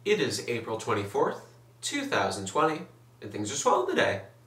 It is April 24th, 2020, and things are swell today.